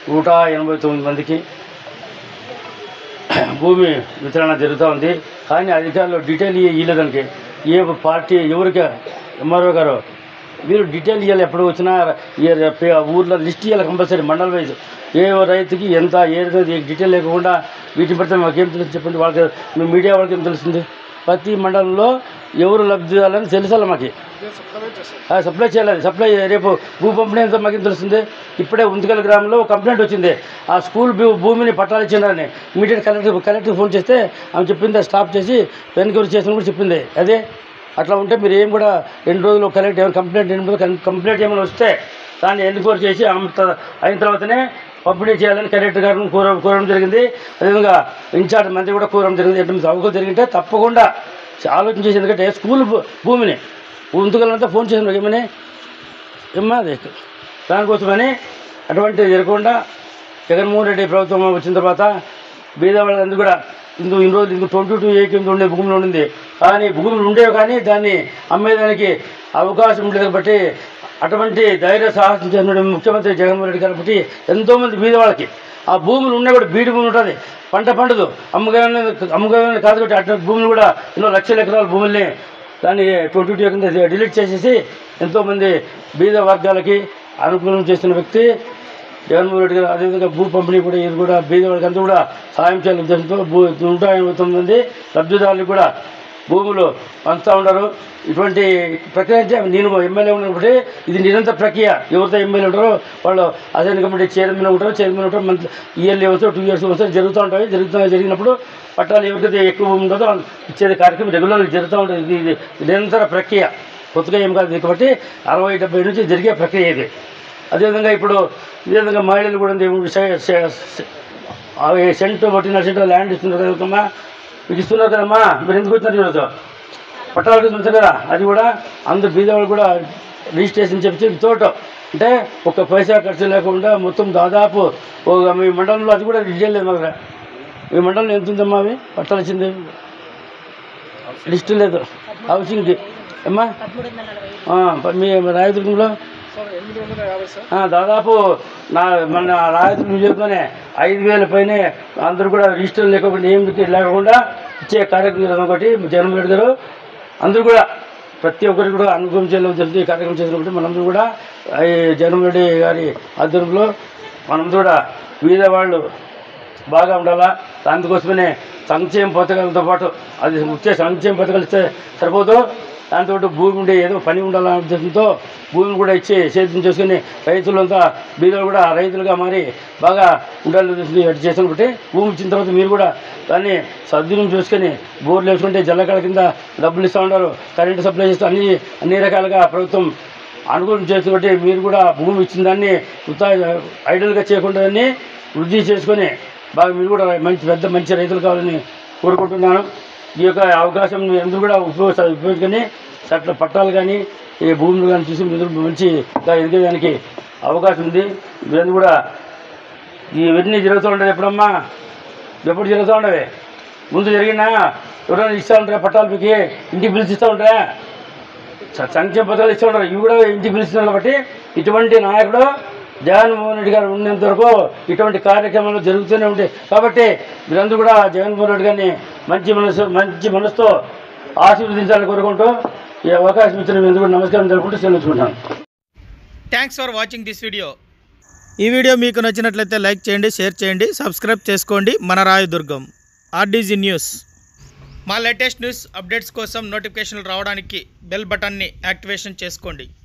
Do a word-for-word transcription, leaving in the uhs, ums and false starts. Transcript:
నూట ఎనభై తొమ్మిది మందికి భూమి వితరణ జరుగుతూ ఉంది. కానీ అధికారులు డీటెయిల్ ఇవ్వలేదానికి ఏ పార్టీ ఎవరికి ఎంఆర్ఓ గారు మీరు డీటెయిల్ ఇవ్వాలి. ఎప్పుడు వచ్చినా ఊర్లో లిస్ట్ ఇవ్వాలి కంపల్సరీ మండల వైజ్. ఏ రైతుకి ఎంత ఏ డీటెయిల్ లేకుండా వీటిని పడితే మాకేం తెలుసు చెప్పండి. వాళ్ళకి మీ మీడియా వాళ్ళకి ఏం తెలుస్తుంది? ప్రతి మండలంలో ఎవరు లబ్ధిదారులని తెలుసాలి మాకు, సప్లై చేయాలి. సప్లై రేపు భూ పంపిణీ అంతా మాకేం తెలుస్తుంది? ఇప్పుడే ఉంతకల్ గ్రామంలో కంప్లైంట్ వచ్చింది, ఆ స్కూల్ భూమిని పట్టాలు ఇచ్చిందని. ఇమీడియట్ కలెక్టర్ కలెక్టర్ ఫోన్ చేస్తే ఆమె చెప్పింది, స్టాప్ చేసి ఎన్క్వైరీ చేసిన కూడా చెప్పింది. అదే అట్లా ఉంటే మీరు ఏం కూడా రెండు రోజులు కలెక్ట్ ఏమైనా కంప్లైంట్ రెండు రోజులు కంప్లైంట్ ఏమైనా వస్తే దాన్ని ఎన్క్వైరీ చేసి అయిన తర్వాతనే పంపిణీ చేయాలని కలెక్టర్ గారిని కోర కోరడం జరిగింది. అదేవిధంగా ఇన్ఛార్జ్ మంత్రి కూడా కోరడం జరిగింది. ఎటువంటి అవకాశం జరిగింటే తప్పకుండా ఆలోచన చేసి, ఎందుకంటే స్కూల్ భూమిని ఉంతుకలంతా ఫోన్ చేసిన ఏమని ఏమ్మా అది దానికోసమని అటువంటిది జరగకుండా జగన్మోహన్ రెడ్డి ప్రభుత్వం వచ్చిన తర్వాత బీద వాళ్ళందరూ కూడా ఇందు ఇన్ని రోజులు ఇందుకు ట్వంటీ టూ ఏ కింద ఉండే భూములు ఉండింది. కానీ భూములు ఉండేవి కానీ దాన్ని అమ్మేదానికి అవకాశం ఉండలేదు. కాబట్టి అటువంటి ధైర్య సాహసం చేసిన ముఖ్యమంత్రి జగన్మోహన్ రెడ్డి గారు బట్టి ఎంతోమంది బీద వాళ్ళకి ఆ భూములు ఉన్నా కూడా బీడి భూమి ఉంటుంది, పంట పండదు, అమ్మగానే అమ్మగానే కాదు. కాబట్టి అటువంటి భూములు కూడా ఎన్నో లక్షల ఎకరాల భూముల్ని దాన్ని ట్వంటీ టూ కింద డిలీట్ చేసేసి ఎంతోమంది బీద వర్గాలకి అనుకూలం చేస్తున్న వ్యక్తి జగన్మోహన్ రెడ్డి గారు. అదేవిధంగా భూ పంపిణీ కూడా ఇది కూడా బీద వాళ్ళకి అంతా కూడా సాయం చేయాలని ఉద్దేశంతో భూ నూట ఎనభై తొమ్మిది మంది లబ్ధిదారులు కూడా భూములు పంచుతూ ఉన్నారు. ఇటువంటి ప్రక్రియ అంటే నేను ఎమ్మెల్యే ఉన్నప్పుడు ఇది నిరంతర ప్రక్రియ. ఎవరితో ఎమ్మెల్యే ఉంటారో వాళ్ళు అసెంబ్లీ కమిటీ చైర్మన్ ఉంటారో చైర్మన్ ఉంటారో మంత్లీ ఇయర్లీ వస్తారు, టూ ఇయర్స్ వస్తారు, జరుగుతూ ఉంటాయి. జరుగుతూ జరిగినప్పుడు పట్టాలు ఎవరికైతే ఎక్కువ ఉంటుందో ఇచ్చేది కార్యక్రమం రెగ్యులర్గా జరుగుతూ ఉంటుంది. ఇది ఇది నిరంతర ప్రక్రియ, కొత్తగా ఏం కాదు. కాబట్టి అరవై డెబ్బై నుంచి జరిగే ప్రక్రియ ఇది. అదేవిధంగా ఇప్పుడు ఇదే విధంగా మహిళలు కూడా సెంట్ పట్టిన సెంట్ ల్యాండ్ ఇస్తున్నారు కదమ్మా, మీకు ఇస్తున్నారు కదమ్మా, మీరు ఎందుకు వచ్చినారు ఈరోజు పట్టాలకు ఉంచారు కదా. అది కూడా అందరు బీదవాళ్ళు కూడా రిజిస్ట్రేషన్ చెప్పి తోట అంటే ఒక పైసా ఖర్చు లేకుండా మొత్తం దాదాపు మీ మండలంలో అది కూడా రిజల్ లేదు. మాకు మీ మండలంలో ఎంత ఉందమ్మా అవి పట్టాలు వచ్చింది లిస్టు లేదు హౌసింగ్కి అమ్మా. మీ రాయదుర్గంలో దాదాపు నా మన రాయదుర్గం నియోజకవర్గంలోనే ఐదు వేల పైన అందరూ కూడా రిజిస్టర్ లేకుండా ఏం లేకుండా ఇచ్చే కార్యక్రమం ఒకటి జగన్మోహన్ రెడ్డి గారు అందరూ కూడా ప్రతి ఒక్కరికి కూడా అనుకూలం చేయాలని తెలిసి ఈ కార్యక్రమం చేసినప్పుడు మనందరూ కూడా ఈ జగన్మోహన్ రెడ్డి గారి ఆధ్వర్యంలో మనందరూ కూడా బీద వాళ్ళు బాగా ఉండాలా. అందుకోసమనే సంక్షేమ పథకాలతో పాటు అది ముఖ్య సంక్షేమ పథకాలు ఇస్తే సరిపోదు, దాంతో భూమి ఉండే ఏదో పని ఉండాలనే ఉద్దేశంతో భూమిని కూడా ఇచ్చి సేద్యం చేసుకుని రైతులంతా బీదలు కూడా రైతులుగా మారి బాగా ఉండాలని ఉద్దేశంతో అటు చేస్తాను. బట్టి భూమి ఇచ్చిన తర్వాత మీరు కూడా దాన్ని సద్వినియోగం చేసుకొని బోర్లు వేసుకుంటే జల్లకాల కింద డబ్బులు ఇస్తూ ఉంటారు, కరెంటు సప్లై చేస్తూ అన్ని అన్ని రకాలుగా ప్రభుత్వం అనుకూలం చేస్తున్నట్టు మీరు కూడా భూమి ఇచ్చిన దాన్ని ఐడల్గా చేయకుండా దాన్ని వృద్ధి చేసుకొని బాగా మీరు కూడా మంచి పెద్ద మంచి రైతులు కావాలని కోరుకుంటున్నాను. ఈ యొక్క అవకాశం అందరూ కూడా ఉపయోగ ఉపయోగించుకొని చట్ల పట్టాలు కానీ ఈ భూములు కానీ చూసి మీరు మంచిగా ఎదిగేదానికి అవకాశం ఉంది. మీరు కూడా ఇవన్నీ జరుగుతూ ఉండేది ఎప్పుడమ్మా ఎప్పుడు జరుగుతూ ఉండేవి ముందు జరిగినా ఎవరైనా ఇస్తూ ఉంటారా పట్టాలు మీకు ఇంటికి పిలిచి ఇస్తూ ఉంటారా సంక్షేమ పథకాలు ఇస్తూ ఉంటారు, ఇవి కూడా ఇంటికి పిలుస్తున్నారు. కాబట్టి ఇటువంటి నాయకుడు జగన్మోహన్ రెడ్డి గారు ఉన్నంత వరకు ఇటువంటి కార్యక్రమాలు జరుగుతూనే ఉంటాయి. కాబట్టి మీరందరూ కూడా జగన్మోహన్ రెడ్డి గారిని మంచి మనసు మంచి మనసుతో ఆశీర్వదించాలని కోరుకుంటూ ఈ అవకాశం ఇచ్చిన మీరు కూడా నమస్కారం తెలుపుకుంటూ సెలవుకుంటాను. Thanks for watching this video. ఈ వీడియో మీకు నచ్చినట్లయితే లైక్ చేయండి, షేర్ చేయండి, సబ్స్క్రైబ్ చేసుకోండి. మన రాయదుర్గం ఆర్డీజీ న్యూస్. మా లేటెస్ట్ న్యూస్ అప్డేట్స్ కోసం నోటిఫికేషన్లు రావడానికి బెల్ బటన్ని యాక్టివేషన్ చేసుకోండి.